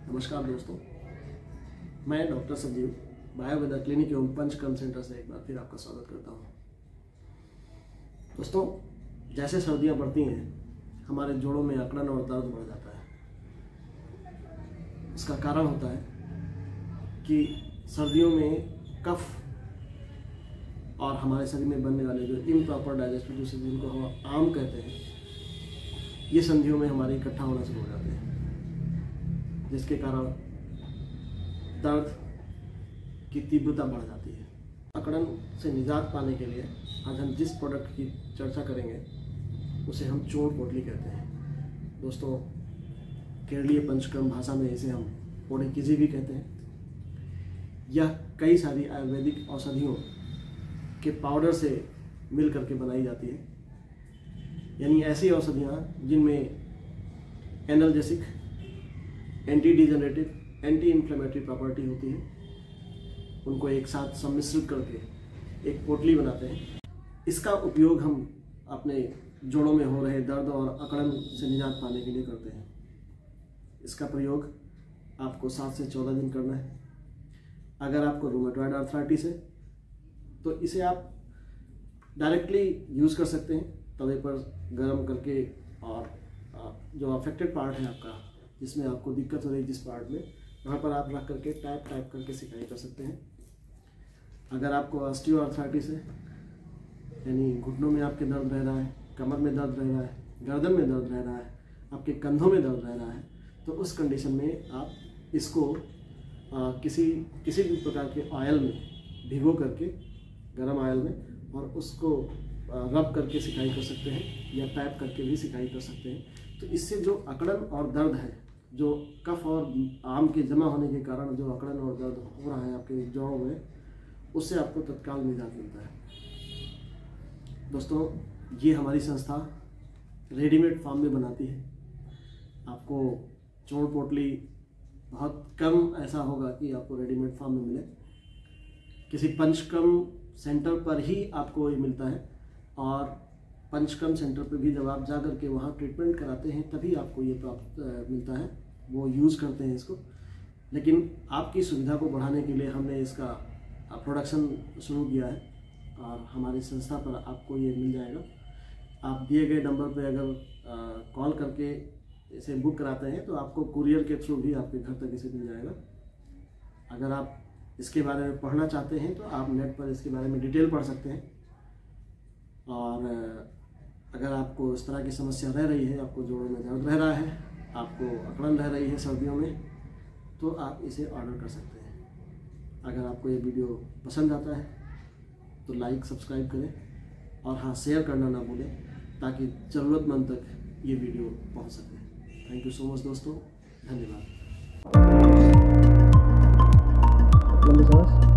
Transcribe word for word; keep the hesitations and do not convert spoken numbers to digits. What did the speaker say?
नमस्कार दोस्तों, मैं डॉक्टर संजीव बायोवेदा क्लिनिक एवं पंचकर्म सेंटर से एक बार फिर आपका स्वागत करता हूं। दोस्तों, जैसे सर्दियां बढ़ती हैं हमारे जोड़ों में अकड़न और दर्द बढ़ जाता है। इसका कारण होता है कि सर्दियों में कफ और हमारे शरीर में बनने वाले जो इम्प्रॉपर डाइजेस्टिव जूसेस जिनको हम आम कहते हैं, ये संधियों में हमारे इकट्ठा होना शुरू हो जाते हैं, जिसके कारण दर्द की तीव्रता बढ़ जाती है। अकड़न से निजात पाने के लिए आज हम जिस प्रोडक्ट की चर्चा करेंगे उसे हम चोट पोटली कहते हैं। दोस्तों, केरलीय पंचकर्म भाषा में इसे हम पोड़े किजी भी कहते हैं। यह कई सारी आयुर्वेदिक औषधियों के पाउडर से मिल करके बनाई जाती है, यानी ऐसी औषधियाँ जिनमें analgesic, anti degenerative, anti inflammatory property होती है, उनको एक साथ सम्मिश्रित करके एक पोटली बनाते हैं। इसका उपयोग हम अपने जोड़ों में हो रहे दर्द और अकड़न से निजात पाने के लिए करते हैं। इसका प्रयोग आपको सात से चौदह दिन करना है। अगर आपको रूमेटॉइड आर्थराइटिस है तो इसे आप डायरेक्टली यूज़ कर सकते हैं, तवे पर गर्म करके, और जो अफेक्टेड पार्ट है आपका, जिसमें आपको दिक्कत हो रही है जिस पार्ट में, वहाँ पर आप रख करके टैप टैप करके सिकाई कर सकते हैं। अगर आपको ऑस्टियोआर्थराइटिस है, यानी घुटनों में आपके दर्द रह रहा है, कमर में दर्द रह रहा है, गर्दन में दर्द रह रहा है, आपके कंधों में दर्द रह रहा है, तो उस कंडीशन में आप इसको आ, किसी किसी भी प्रकार के ऑयल में भिगो करके, गर्म ऑयल में, और उसको रब करके सिकाई कर सकते हैं या टैप करके भी सिकाई कर सकते हैं। तो इससे जो अकड़न और दर्द है, जो कफ और आम के जमा होने के कारण जो अकड़न और दर्द हो रहा है आपके जोड़ों में, उससे आपको तत्काल निजात मिलता है। दोस्तों, ये हमारी संस्था रेडीमेड फॉर्म में बनाती है। आपको चोट पोटली बहुत कम ऐसा होगा कि आपको रेडीमेड फॉर्म में मिले। किसी पंचकर्म सेंटर पर ही आपको ये मिलता है, और पंचकर्म सेंटर पर भी जब आप जा कर के वहाँ ट्रीटमेंट कराते हैं तभी आपको ये प्राप्त मिलता है, वो यूज़ करते हैं इसको। लेकिन आपकी सुविधा को बढ़ाने के लिए हमने इसका प्रोडक्शन शुरू किया है, और हमारी संस्था पर आपको ये मिल जाएगा। आप दिए गए नंबर पे अगर कॉल करके इसे बुक कराते हैं तो आपको कुरियर के थ्रू भी आपके घर तक इसे मिल जाएगा। अगर आप इसके बारे में पढ़ना चाहते हैं तो आप नेट पर इसके बारे में डिटेल पढ़ सकते हैं। और अगर आपको इस तरह की समस्या रह रही है, आपको जोड़ों में दर्द रह रहा है, आपको अकड़न रह रही है सर्दियों में, तो आप इसे ऑर्डर कर सकते हैं। अगर आपको ये वीडियो पसंद आता है तो लाइक सब्सक्राइब करें, और हाँ, शेयर करना ना भूलें ताकि ज़रूरतमंद तक ये वीडियो पहुंच सके। थैंक यू सो मच दोस्तों, धन्यवाद।